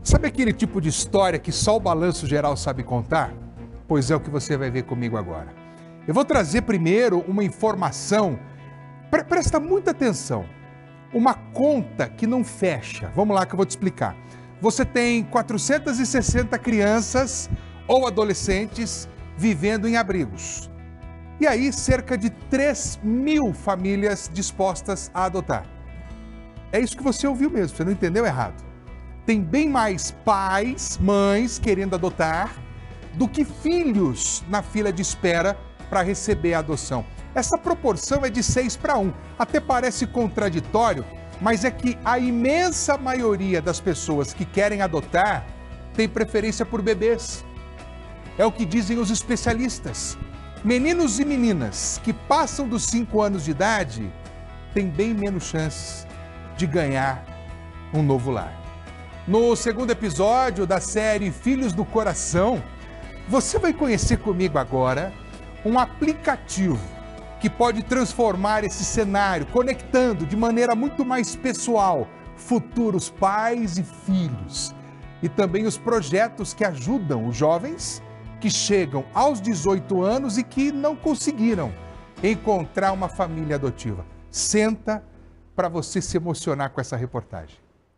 Sabe aquele tipo de história que só o Balanço Geral sabe contar? Pois é o que você vai ver comigo agora. Eu vou trazer primeiro uma informação, presta muita atenção, uma conta que não fecha. Vamos lá que eu vou te explicar. Você tem 460 crianças ou adolescentes vivendo em abrigos. E aí, cerca de 3.000 famílias dispostas a adotar. É isso que você ouviu mesmo, você não entendeu errado. Tem bem mais pais, mães querendo adotar do que filhos na fila de espera para receber a adoção. Essa proporção é de 6:1. Até parece contraditório, mas é que a imensa maioria das pessoas que querem adotar tem preferência por bebês. É o que dizem os especialistas. Meninos e meninas que passam dos 5 anos de idade têm bem menos chances de ganhar um novo lar. No segundo episódio da série Filhos do Coração, você vai conhecer comigo agora um aplicativo que pode transformar esse cenário, conectando de maneira muito mais pessoal futuros pais e filhos. E também os projetos que ajudam os jovens que chegam aos 18 anos e que não conseguiram encontrar uma família adotiva. Senta para você se emocionar com essa reportagem.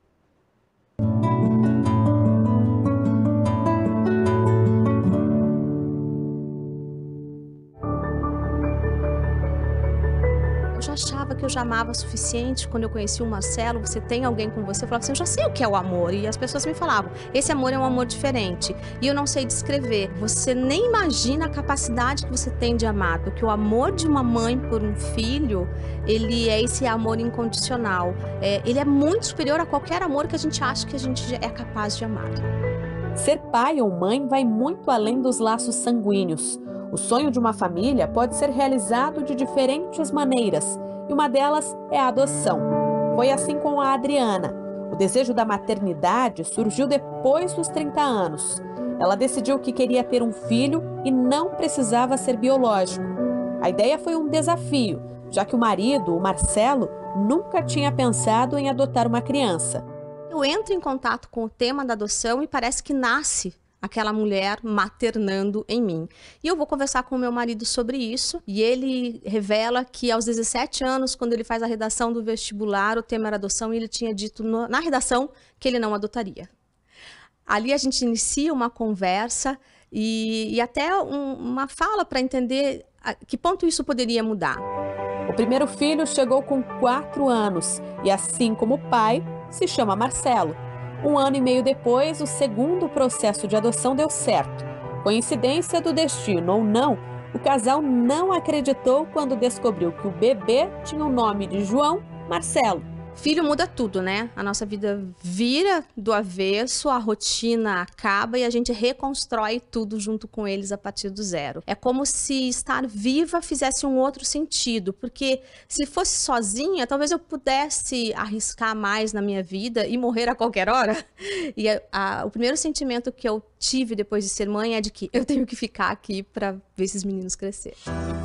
Eu achava que eu já amava o suficiente. Quando eu conheci o Marcelo, você tem alguém com você? Eu falava assim, eu já sei o que é o amor. E as pessoas me falavam, esse amor é um amor diferente. E eu não sei descrever. Você nem imagina a capacidade que você tem de amar. Porque o amor de uma mãe por um filho, ele é esse amor incondicional. Ele é muito superior a qualquer amor que a gente acha que a gente é capaz de amar. Ser pai ou mãe vai muito além dos laços sanguíneos. O sonho de uma família pode ser realizado de diferentes maneiras, e uma delas é a adoção. Foi assim com a Adriana. O desejo da maternidade surgiu depois dos 30 anos. Ela decidiu que queria ter um filho e não precisava ser biológico. A ideia foi um desafio, já que o marido, o Marcelo, nunca tinha pensado em adotar uma criança. Eu entro em contato com o tema da adoção e parece que nasce aquela mulher maternando em mim. E eu vou conversar com o meu marido sobre isso, e ele revela que aos 17 anos, quando ele faz a redação do vestibular, o tema era adoção, e ele tinha dito na redação que ele não adotaria. Ali a gente inicia uma conversa e até uma fala para entender a que ponto isso poderia mudar. O primeiro filho chegou com 4 anos, e assim como o pai, se chama Marcelo. 1 ano e meio depois, o segundo processo de adoção deu certo. Coincidência do destino ou não, o casal não acreditou quando descobriu que o bebê tinha o nome de João Marcelo. Filho muda tudo, né? A nossa vida vira do avesso, a rotina acaba e a gente reconstrói tudo junto com eles a partir do zero. É como se estar viva fizesse um outro sentido, porque se fosse sozinha, talvez eu pudesse arriscar mais na minha vida e morrer a qualquer hora. E o primeiro sentimento que eu tive depois de ser mãe é de que eu tenho que ficar aqui para ver esses meninos crescer.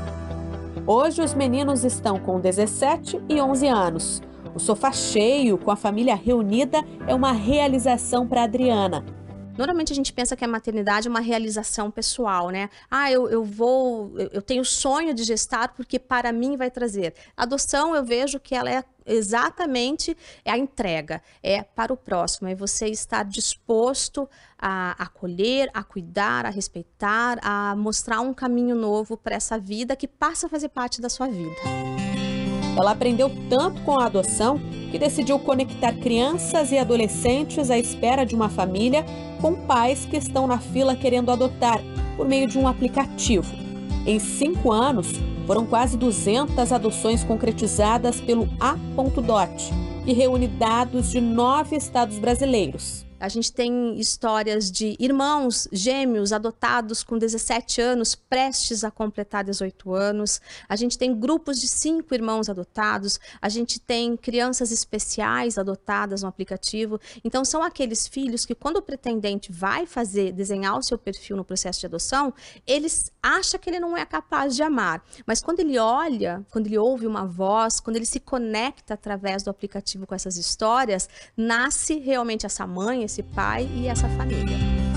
Hoje os meninos estão com 17 e 11 anos. O sofá cheio, com a família reunida, é uma realização para Adriana. Normalmente a gente pensa que a maternidade é uma realização pessoal, né? Eu tenho sonho de gestar porque para mim vai trazer. A adoção eu vejo que ela é exatamente a entrega, é para o próximo, é você estar disposto a acolher, a cuidar, a respeitar, a mostrar um caminho novo para essa vida que passa a fazer parte da sua vida. Ela aprendeu tanto com a adoção que decidiu conectar crianças e adolescentes à espera de uma família com pais que estão na fila querendo adotar por meio de um aplicativo. Em 5 anos, foram quase 200 adoções concretizadas pelo A.Dot, que reúne dados de 9 estados brasileiros. A gente tem histórias de irmãos gêmeos adotados com 17 anos, prestes a completar 18 anos. A gente tem grupos de 5 irmãos adotados. A gente tem crianças especiais adotadas no aplicativo. Então, são aqueles filhos que, quando o pretendente vai desenhar o seu perfil no processo de adoção, eles acham que ele não é capaz de amar. Mas quando ele olha, quando ele ouve uma voz, quando ele se conecta através do aplicativo com essas histórias, nasce realmente essa mãe, esse pai e essa família.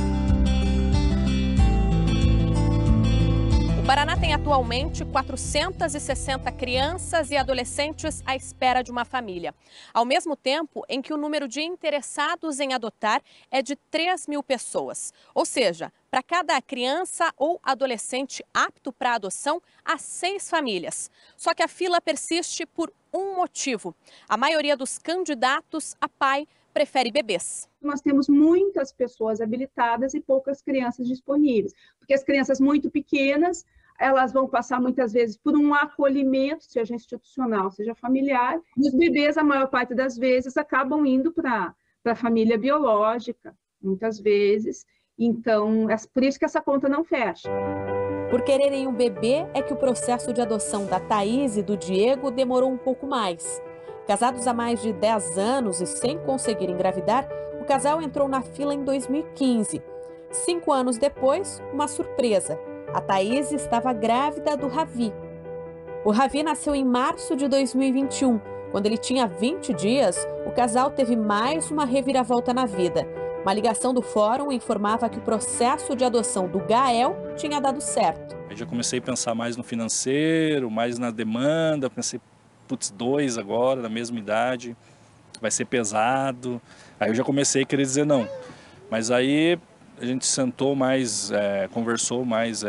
O Paraná tem atualmente 460 crianças e adolescentes à espera de uma família. Ao mesmo tempo em que o número de interessados em adotar é de 3.000 pessoas. Ou seja, para cada criança ou adolescente apto para adoção, há 6 famílias. Só que a fila persiste por um motivo. A maioria dos candidatos a pai prefere bebês. Nós temos muitas pessoas habilitadas e poucas crianças disponíveis, porque as crianças muito pequenas, elas vão passar muitas vezes por um acolhimento, seja institucional, seja familiar, e os bebês, a maior parte das vezes, acabam indo para a família biológica, muitas vezes, então, é por isso que essa conta não fecha. Por quererem um bebê é que o processo de adoção da Thaís e do Diego demorou um pouco mais. Casados há mais de 10 anos e sem conseguir engravidar, o casal entrou na fila em 2015. 5 anos depois, uma surpresa. A Thaís estava grávida do Ravi. O Ravi nasceu em março de 2021. Quando ele tinha 20 dias, o casal teve mais uma reviravolta na vida. Uma ligação do fórum informava que o processo de adoção do Gael tinha dado certo. Eu já comecei a pensar mais no financeiro, mais na demanda, pensei, putz, 2 agora, da mesma idade, vai ser pesado. Aí eu já comecei a querer dizer não. Mas aí a gente sentou mais, conversou mais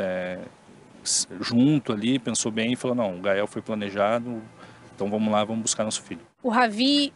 junto ali, pensou bem e falou, não, o Gael foi planejado, então vamos lá, vamos buscar nosso filho. O Ravi,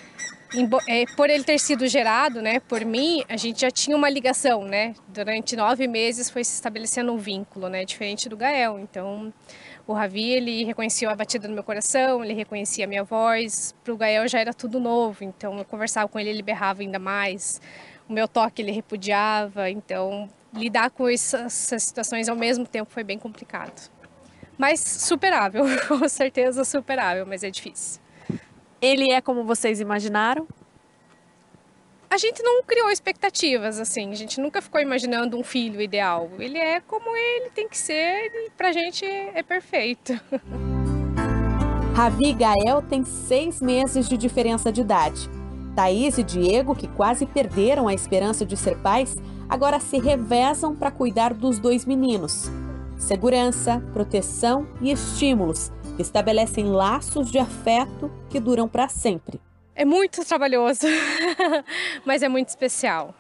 por ele ter sido gerado, né, por mim, a gente já tinha uma ligação, né? Durante 9 meses foi se estabelecendo um vínculo, né, diferente do Gael. Então, o Ravi, ele reconhecia a batida no meu coração, ele reconhecia a minha voz. Para o Gael já era tudo novo, então eu conversava com ele, ele berrava ainda mais. O meu toque ele repudiava, então lidar com essas situações ao mesmo tempo foi bem complicado. Mas superável, com certeza superável, mas é difícil. Ele é como vocês imaginaram? A gente não criou expectativas, assim, a gente nunca ficou imaginando um filho ideal. Ele é como ele tem que ser e pra gente é perfeito. Ravi e Gael têm 6 meses de diferença de idade. Thaís e Diego, que quase perderam a esperança de ser pais, agora se revezam para cuidar dos 2 meninos. Segurança, proteção e estímulos que estabelecem laços de afeto que duram para sempre. É muito trabalhoso, mas é muito especial,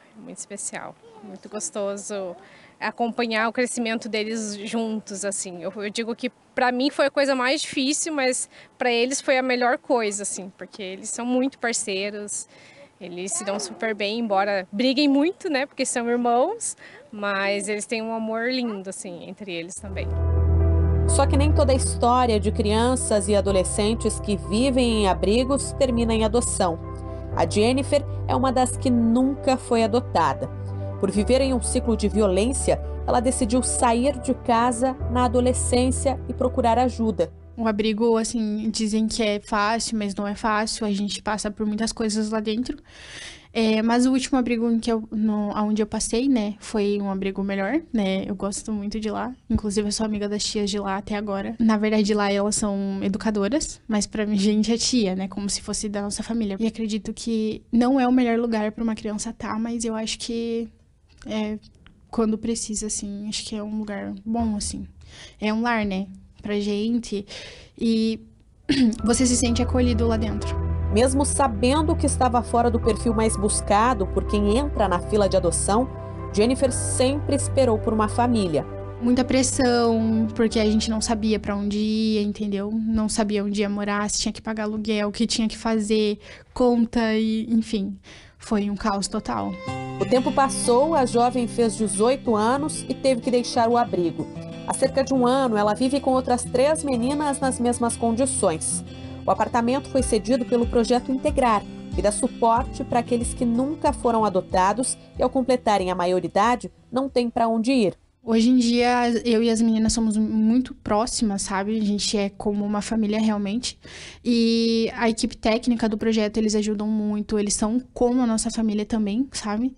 muito gostoso acompanhar o crescimento deles juntos, assim. Eu digo que para mim foi a coisa mais difícil, mas para eles foi a melhor coisa, assim, porque eles são muito parceiros, eles se dão super bem, embora briguem muito, né, porque são irmãos, mas eles têm um amor lindo, assim, entre eles também. Só que nem toda a história de crianças e adolescentes que vivem em abrigos termina em adoção. A Jennifer é uma das que nunca foi adotada. Por viver em um ciclo de violência, ela decidiu sair de casa na adolescência e procurar ajuda. O abrigo, assim, dizem que é fácil, mas não é fácil. A gente passa por muitas coisas lá dentro. Mas o último abrigo onde eu passei, né, foi um abrigo melhor, né? Eu gosto muito de lá. Inclusive, eu sou amiga das tias de lá até agora. Na verdade, lá elas são educadoras, mas pra mim, gente, é tia, né? Como se fosse da nossa família. E acredito que não é o melhor lugar pra uma criança estar, mas eu acho que quando precisa, assim, acho que é um lugar bom, assim. É um lar, né? Pra gente. E você se sente acolhido lá dentro. Mesmo sabendo que estava fora do perfil mais buscado por quem entra na fila de adoção, Jennifer sempre esperou por uma família. Muita pressão, porque a gente não sabia para onde ia, entendeu? Não sabia onde ia morar, se tinha que pagar aluguel, o que tinha que fazer, conta e, enfim, foi um caos total. O tempo passou, a jovem fez 18 anos e teve que deixar o abrigo. Há cerca de 1 ano, ela vive com outras 3 meninas nas mesmas condições. O apartamento foi cedido pelo projeto Integrar, que dá suporte para aqueles que nunca foram adotados e, ao completarem a maioridade, não têm para onde ir. Hoje em dia, eu e as meninas somos muito próximas, sabe? A gente é como uma família realmente. E a equipe técnica do projeto, eles ajudam muito. Eles são como a nossa família também, sabe?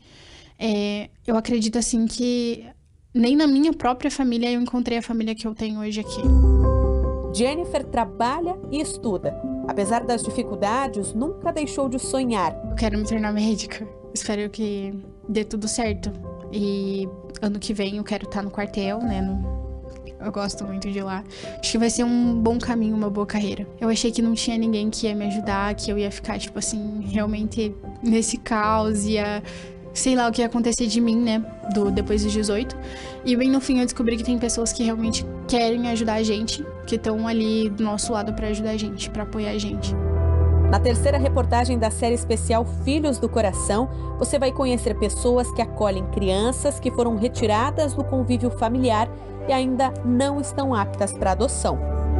Eu acredito, assim, que nem na minha própria família eu encontrei a família que eu tenho hoje aqui. Jennifer trabalha e estuda. Apesar das dificuldades, nunca deixou de sonhar. Eu quero me tornar médica. espero que dê tudo certo. E ano que vem eu quero estar no quartel, né? Eu gosto muito de ir lá. Acho que vai ser um bom caminho, uma boa carreira. Eu achei que não tinha ninguém que ia me ajudar, que eu ia ficar, tipo assim, realmente nesse caos, ia... sei lá o que ia acontecer de mim, né, depois dos 18. E bem no fim eu descobri que tem pessoas que realmente querem ajudar a gente, que estão ali do nosso lado pra ajudar a gente, pra apoiar a gente. Na terceira reportagem da série especial Filhos do Coração, você vai conhecer pessoas que acolhem crianças que foram retiradas do convívio familiar e ainda não estão aptas para adoção.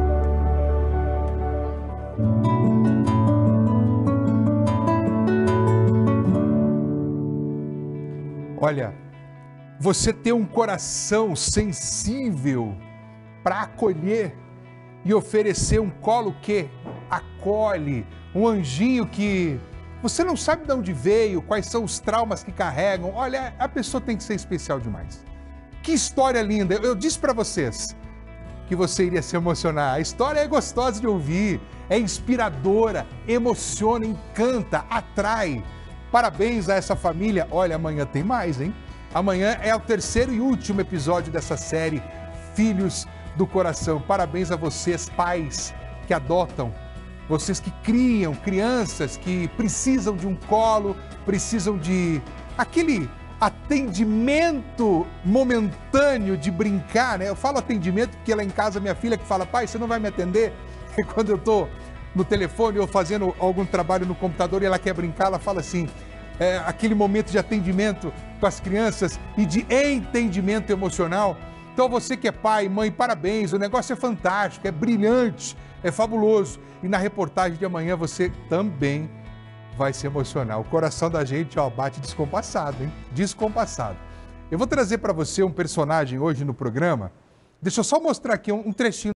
Olha, você ter um coração sensível para acolher e oferecer um colo que acolhe, um anjinho que você não sabe de onde veio, quais são os traumas que carregam. Olha, a pessoa tem que ser especial demais. Que história linda! Eu disse para vocês que você iria se emocionar. A história é gostosa de ouvir, é inspiradora, emociona, encanta, atrai. Parabéns a essa família. Olha, amanhã tem mais, hein? Amanhã é o terceiro e último episódio dessa série Filhos do Coração. Parabéns a vocês, pais que adotam, vocês que criam crianças que precisam de um colo, precisam de aquele atendimento momentâneo de brincar, né? Eu falo atendimento porque lá em casa minha filha que fala, pai, você não vai me atender? E quando eu tô no telefone ou fazendo algum trabalho no computador e ela quer brincar, ela fala assim, aquele momento de atendimento com as crianças e de entendimento emocional. Então você que é pai, mãe, parabéns, o negócio é fantástico, é brilhante, é fabuloso. E na reportagem de amanhã você também vai se emocionar. O coração da gente, ó, bate descompassado, hein? Descompassado. Eu vou trazer para você um personagem hoje no programa. Deixa eu só mostrar aqui um trechinho.